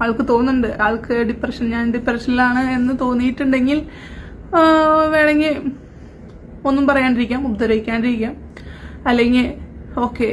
ആൾക്ക് തോന്നുന്നുണ്ട്, ആൾക്ക് ഞാൻ ഡിപ്രഷനിലാണ് എന്ന് തോന്നിയിട്ടുണ്ടെങ്കിൽ വേണമെങ്കിൽ ഒന്നും പറയാണ്ടിരിക്കാം, ഉപദ്രവിക്കാണ്ടിരിക്കാം, അല്ലെങ്കിൽ ഓക്കെ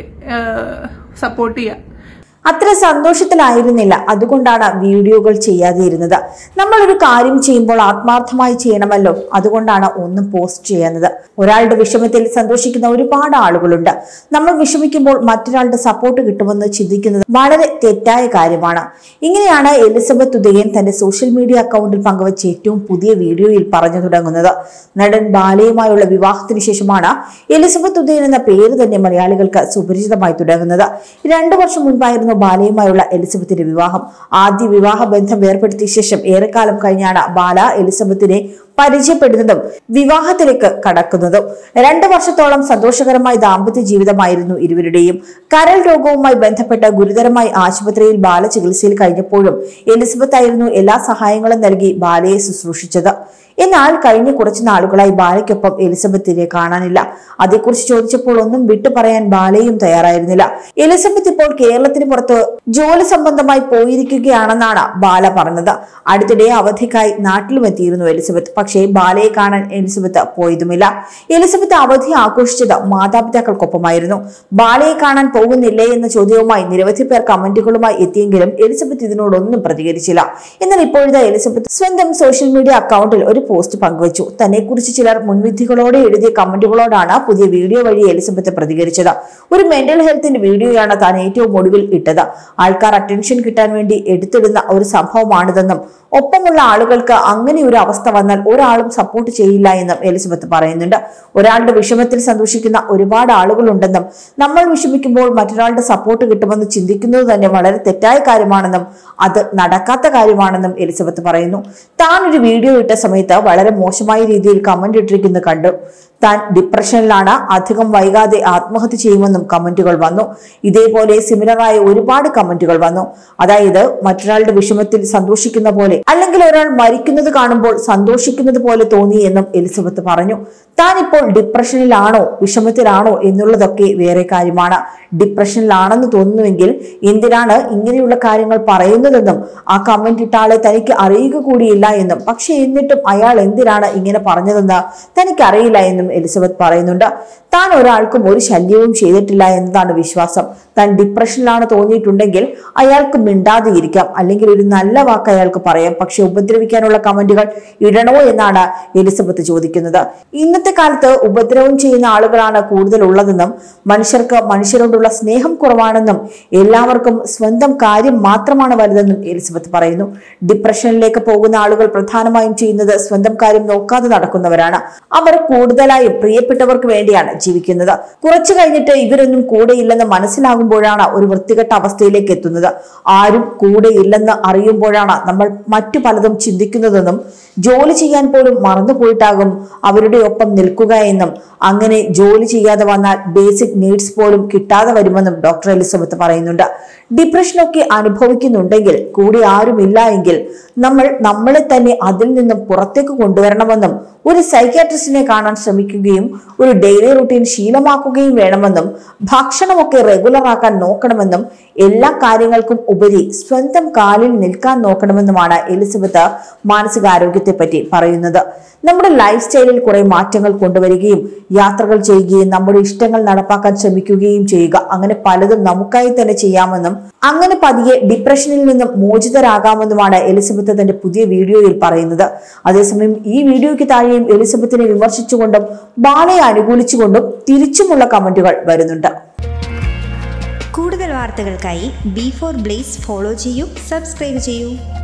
സപ്പോർട്ട് ചെയ്യാം. അത്ര സന്തോഷത്തിലായിരുന്നില്ല, അതുകൊണ്ടാണ് വീഡിയോകൾ ചെയ്യാതെ ഇരുന്നത്. നമ്മളൊരു കാര്യം ചെയ്യുമ്പോൾ ആത്മാർത്ഥമായി ചെയ്യണമല്ലോ, അതുകൊണ്ടാണ് ഒന്നും പോസ്റ്റ് ചെയ്യുന്നത്. ഒരാളുടെ വിഷമത്തിൽ സന്തോഷിക്കുന്ന ഒരുപാട് ആളുകളുണ്ട്. നമ്മൾ വിഷമിക്കുമ്പോൾ മറ്റൊരാളുടെ സപ്പോർട്ട് കിട്ടുമെന്ന് ചിന്തിക്കുന്നത് വളരെ തെറ്റായ കാര്യമാണ്. ഇങ്ങനെയാണ് എലിസബത്ത് ഉദയൻ തന്റെ സോഷ്യൽ മീഡിയ അക്കൗണ്ടിൽ പങ്കുവച്ച ഏറ്റവും പുതിയ വീഡിയോയിൽ പറഞ്ഞു തുടങ്ങുന്നത്. നടൻ ബാലയുമായുള്ള വിവാഹത്തിന് ശേഷമാണ് എലിസബത്ത് ഉദയൻ എന്ന പേര് തന്നെ മലയാളികൾക്ക് സുപരിചിതമായി തുടങ്ങുന്നത്. 2 വർഷം മുൻപായിരുന്നു ബാലയുമായുള്ള എലിസബത്തിന്റെ വിവാഹം. ആദ്യ വിവാഹ ബന്ധം വേർപെടുത്തിയ ശേഷം ഏറെക്കാലം കഴിഞ്ഞാണ് ബാല എലിസബത്തിനെ പരിചയപ്പെടുന്നതും വിവാഹത്തിലേക്ക് കടക്കുന്നതും. 2 വർഷത്തോളം സന്തോഷകരമായ ദാമ്പത്യ ജീവിതമായിരുന്നു ഇരുവരുടെയും. കരൾ രോഗവുമായി ബന്ധപ്പെട്ട ഗുരുതരമായി ആശുപത്രിയിൽ ബാല ചികിത്സയിൽ കഴിഞ്ഞപ്പോഴും എലിസബത്ത് ആയിരുന്നു എല്ലാ സഹായങ്ങളും നൽകി ബാലയെ ശുശ്രൂഷിച്ചത്. എന്നാൽ കഴിഞ്ഞ കുറച്ചു നാളുകളായി ബാലയ്ക്കൊപ്പം എലിസബത്തിനെ കാണാനില്ല. അതേക്കുറിച്ച് ചോദിച്ചപ്പോൾ ഒന്നും വിട്ടു പറയാൻ ബാലയും തയ്യാറായിരുന്നില്ല. എലിസബത്ത് ഇപ്പോൾ കേരളത്തിന് പുറത്ത് ജോലി സംബന്ധമായി പോയിരിക്കുകയാണെന്നാണ് ബാല പറഞ്ഞത്. അടുത്തിടെ അവധിക്കായി നാട്ടിലും എത്തിയിരുന്നു എലിസബത്ത്. പക്ഷേ ബാലയെ കാണാൻ എലിസബത്ത് പോയതുമില്ല. എലിസബത്ത് അവധി ആഘോഷിച്ചത് മാതാപിതാക്കൾക്കൊപ്പമായിരുന്നു. ബാലയെ കാണാൻ പോകുന്നില്ലേ എന്ന ചോദ്യവുമായി നിരവധി പേർ കമന്റുകളുമായി എത്തിയെങ്കിലും എലിസബത്ത് ഇതിനോടൊന്നും പ്രതികരിച്ചില്ല. എന്നാൽ ഇപ്പോഴത്തെ എലിസബത്ത് സ്വന്തം സോഷ്യൽ മീഡിയ അക്കൗണ്ടിൽ ഒരു പോസ്റ്റ് പങ്കുവച്ചു. തന്നെ കുറിച്ച് ചിലർ മുൻവിധികളോടെ എഴുതിയ കമന്റുകളോടാണ് പുതിയ വീഡിയോ വഴി എലിസബത്ത് പ്രതികരിച്ചത്. ഒരു മെന്റൽ ഹെൽത്തിന്റെ വീഡിയോയാണ് താൻ ഏറ്റവും ഒടുവിൽ ഇട്ടത്. ആൾക്കാർ അറ്റൻഷൻ കിട്ടാൻ വേണ്ടി എടുത്തിടുന്ന ഒരു സംഭവമാണിതെന്നും ഒപ്പമുള്ള ആളുകൾക്ക് അങ്ങനെ ഒരു അവസ്ഥ വന്നാൽ ഒരാളും സപ്പോർട്ട് ചെയ്യില്ല എന്നും എലിസബത്ത് പറയുന്നുണ്ട്. ഒരാളുടെ വിഷമത്തിൽ സന്തോഷിക്കുന്ന ഒരുപാട് ആളുകളുണ്ടെന്നും നമ്മൾ വിഷമിക്കുമ്പോൾ മറ്റൊരാളുടെ സപ്പോർട്ട് കിട്ടുമെന്ന് ചിന്തിക്കുന്നത് തന്നെ വളരെ തെറ്റായ കാര്യമാണെന്നും അത് നടക്കാത്ത കാര്യമാണെന്നും എലിസബത്ത് പറയുന്നു. താൻ ഒരു വീഡിയോ ഇട്ട സമയത്ത് വളരെ മോശമായ രീതിയിൽ കമന്റ് ഇട്ടിരിക്കുന്നത് കണ്ടു. താൻ ഡിപ്രഷനിലാണ്, അധികം വൈകാതെ ആത്മഹത്യ ചെയ്യുമെന്നും കമന്റുകൾ വന്നു. ഇതേപോലെ സിമിലറായ ഒരുപാട് കമന്റുകൾ വന്നു. അതായത് മറ്റൊരാളുടെ വിഷമത്തിൽ സന്തോഷിക്കുന്ന പോലെ, അല്ലെങ്കിൽ ഒരാൾ മരിക്കുന്നത് കാണുമ്പോൾ സന്തോഷിക്കുന്നത് പോലെ തോന്നി എന്നും എലിസബത്ത് പറഞ്ഞു. താൻ ഇപ്പോൾ ഡിപ്രഷനിലാണോ വിഷമത്തിലാണോ എന്നുള്ളതൊക്കെ വേറെ കാര്യമാണ്. ഡിപ്രഷനിലാണെന്ന് തോന്നുന്നുവെങ്കിൽ എന്തിനാണ് ഇങ്ങനെയുള്ള കാര്യങ്ങൾ പറയുന്നതെന്നും ആ കമന്റ് ഇട്ട ആളെ തനിക്ക് അറിയുക കൂടിയില്ല എന്നും, പക്ഷെ എന്നിട്ടും അയാൾ എന്തിനാണ് ഇങ്ങനെ പറഞ്ഞതെന്ന് തനിക്ക് അറിയില്ല എന്നും എലിസബത്ത് പറയുന്നുണ്ട്. താൻ ഒരാൾക്കും ഒരു ശല്യവും ചെയ്തിട്ടില്ല എന്നതാണ് വിശ്വാസം. താൻ ഡിപ്രഷനിലാണ് തോന്നിയിട്ടുണ്ടെങ്കിൽ അയാൾക്ക് മിണ്ടാതെ ഇരിക്കാം, അല്ലെങ്കിൽ ഒരു നല്ല വാക്ക് അയാൾക്ക് പറയാം. പക്ഷെ ഉപദ്രവിക്കാനുള്ള കമന്റുകൾ ഇടണോ എന്നാണ് എലിസബത്ത് ചോദിക്കുന്നത്. ഇന്നത്തെ കാലത്ത് ഉപദ്രവം ചെയ്യുന്ന ആളുകളാണ് കൂടുതൽ ഉള്ളതെന്നും മനുഷ്യർക്ക് മനുഷ്യരോടുള്ള സ്നേഹം കുറവാണെന്നും എല്ലാവർക്കും സ്വന്തം കാര്യം മാത്രമാണ് വലുതെന്നും എലിസബത്ത് പറയുന്നു. ഡിപ്രഷനിലേക്ക് പോകുന്ന ആളുകൾ പ്രധാനമായും ചെയ്യുന്നത് സ്വന്തം കാര്യം നോക്കാതെ നടക്കുന്നവരാണ്. അവർ കൂടുതലായും പ്രിയപ്പെട്ടവർക്ക് വേണ്ടിയാണ് ജീവിക്കുന്നത്. കുറച്ചു കഴിഞ്ഞിട്ട് ഇവരൊന്നും കൂടെയില്ലെന്ന് മനസ്സിലാകുമ്പോഴാണ് ഒരു വൃത്തികെട്ട അവസ്ഥയിലേക്ക് എത്തുന്നത്. ആരും കൂടെയില്ലെന്ന് അറിയുമ്പോഴാണ് നമ്മൾ മറ്റു പലതും ചിന്തിക്കുന്നതെന്നും ജോലി ചെയ്യാൻ പോലും മറന്നുപോയിട്ടാകും അവരുടെ ഒപ്പം നിൽക്കുക എന്നും, അങ്ങനെ ജോലി ചെയ്യാതെ വന്നാൽ ബേസിക് നീഡ്സ് പോലും കിട്ടാതെ വരുമെന്നും ഡോക്ടർ എലിസബത്ത് പറയുന്നുണ്ട്. ഡിപ്രഷനൊക്കെ അനുഭവിക്കുന്നുണ്ടെങ്കിൽ കൂടെ ആരുമില്ല എങ്കിൽ നമ്മൾ നമ്മളെ തന്നെ അതിൽ നിന്നും പുറത്തേക്ക് കൊണ്ടുവരണമെന്നും ഒരു സൈക്യാട്രിസ്റ്റിനെ കാണാൻ ശ്രമിക്കുകയും ഒരു ഡെയിലി റൂട്ടീൻ ശീലമാക്കുകയും വേണമെന്നും ഭക്ഷണമൊക്കെ റെഗുലർ ആക്കാൻ നോക്കണമെന്നും എല്ലാ കാര്യങ്ങൾക്കും ഉപരി സ്വന്തം കാലിൽ നിൽക്കാൻ നോക്കണമെന്നുമാണ് എലിസബത്ത് മാനസികാരോഗ്യത്തെ പറ്റി പറയുന്നത്. നമ്മുടെ ലൈഫ് സ്റ്റൈലിൽ കുറെ മാറ്റങ്ങൾ കൊണ്ടുവരികയും യാത്രകൾ ചെയ്യുകയും നമ്മുടെ ഇഷ്ടങ്ങൾ നടപ്പാക്കാൻ ശ്രമിക്കുകയും ചെയ്യുക, അങ്ങനെ പലതും നമുക്കായി തന്നെ ചെയ്യാമെന്നും അങ്ങനെ പതിയെ ഡിപ്രഷനിൽ നിന്നും മോചിതരാകാമെന്നുമാണ് എലിസബത്ത് തന്റെ പുതിയ വീഡിയോയിൽ പറയുന്നത്. അതേസമയം ഈ വീഡിയോയ്ക്ക് താഴെയും എലിസബത്തിനെ വിമർശിച്ചുകൊണ്ടും ബാലയെ അനുകൂലിച്ചുകൊണ്ടും തിരിച്ചുമുള്ള കമന്റുകൾ വരുന്നുണ്ട്. കൂടുതൽ വാർത്തകൾക്കായി B4 Blaze ഫോളോ ചെയ്യൂ, സബ്സ്ക്രൈബ് ചെയ്യൂ.